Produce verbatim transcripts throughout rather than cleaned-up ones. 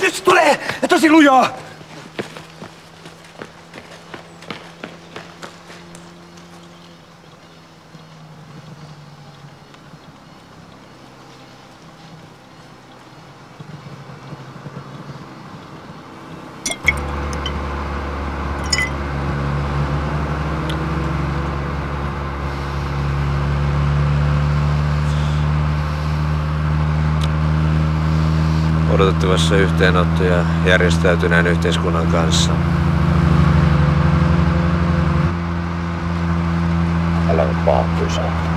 Nyt se tulee! Tosi lujaa! Odotettavassa yhteenottoja järjestäytyneen yhteiskunnan kanssa. Älä nyt vaan pysähdy.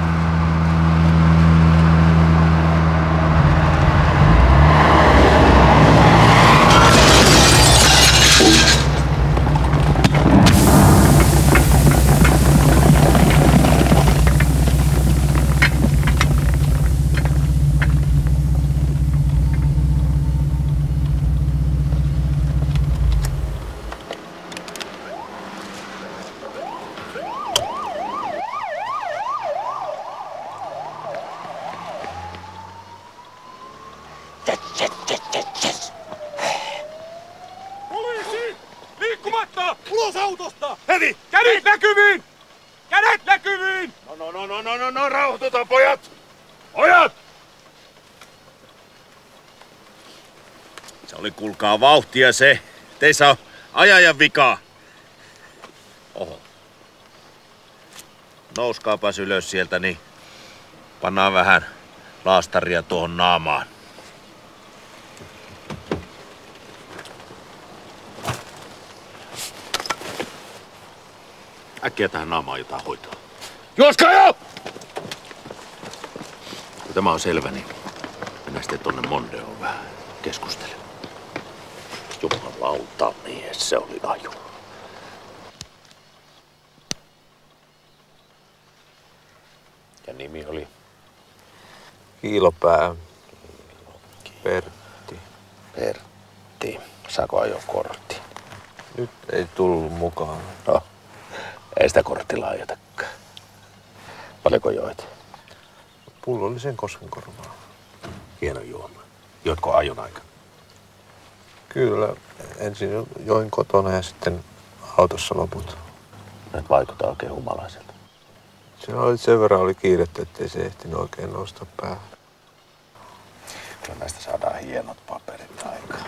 Poliisi! Liikkumatta! Ulos autosta! Heti! Kädet näkyviin! Kädet näkyviin! No, no, no, no, no, no, no, rauhoitutaan, pojat! Pojat! Se oli, kuulkaa, vauhtia se. Teissä on ajajan vikaa. Oho. Nouskaapas ylös sieltä, niin pannaan vähän laastaria tuohon naamaan. Äkkiä tähän naamaan jotain hoitoa. Juoskaa jo! Kun tämä on selvä, niin mennään sitten tonne Mondeoon vähän keskustelemaan. Jumalauta mies, se oli aju. Ja nimi oli? Kiilopää. Pertti. Pertti. Saako ajokortti? Nyt ei tullut mukaan. No, ei sitä korttilla ajotakaan. Paljonko joit? Pullollisen koskenkorvaa. Hieno juoma. Joitko ajon aikana? Kyllä. Ensin join kotona ja sitten autossa loput. Nyt vaikuttaa oikein humalaiselta. Se oli sen verran oli kiirettä, ettei se ehtinyt oikein nousta päähän. Kyllä näistä saadaan hienot paperit aikaan.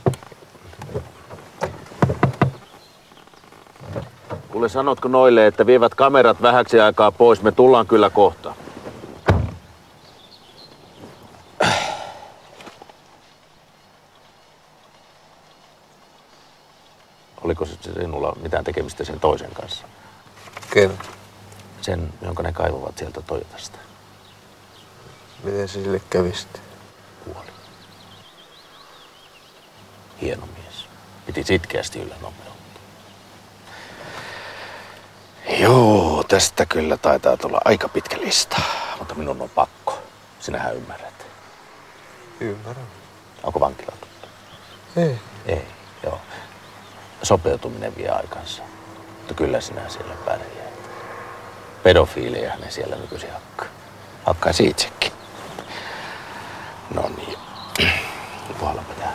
Kuule, sanotko noille, että vievät kamerat vähäksi aikaa pois? Me tullaan kyllä kohta. Oliko se sinulla mitään tekemistä sen toisen kanssa? Ken? Sen, jonka ne kaivavat sieltä Toyotasta. Miten se sille kävi sitten? Kuoli. Hieno mies. Piti sitkeästi yllä nopeutta. Joo, tästä kyllä taitaa tulla aika pitkä lista. Mutta minun on pakko. Sinähän ymmärrät. Ymmärrän. Onko vankila tuttu? Ei. Ei, joo. Sopeutuminen vie aikansa. Mutta kyllä sinä siellä pärjää. Pedofiileja ne siellä nykyisin hakkaa. Hakkaisi itsekin. No niin. Puhallaanpa tää.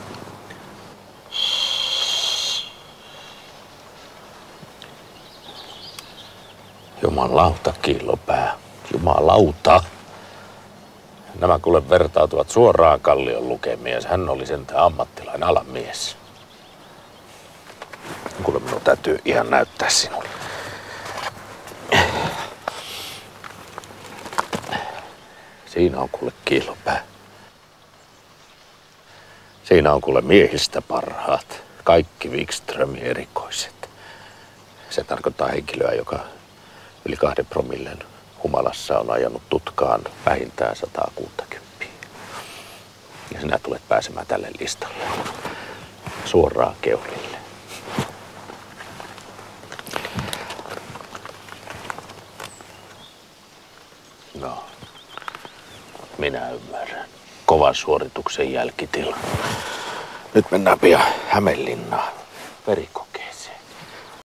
Jumalauta, Kiilopää. Jumalauta. Nämä kuule vertautuvat suoraan Kallion lukemiin. Hän oli sentään ammattilainen alan mies. Kuule, minun täytyy ihan näyttää sinulle. Siinä on kuule Kiilopää. Siinä on kuule miehistä parhaat. Kaikki Wikströmin erikoiset. Se tarkoittaa henkilöä, joka yli kahden promillen humalassa on ajanut tutkaan vähintään sata kuusikymmentä. Ja sinä tulet pääsemään tälle listalle. Suoraan keulille. No, minä ymmärrän. Kovan suorituksen jälkitila. Nyt mennään pian Hämeenlinnaan. Verikko.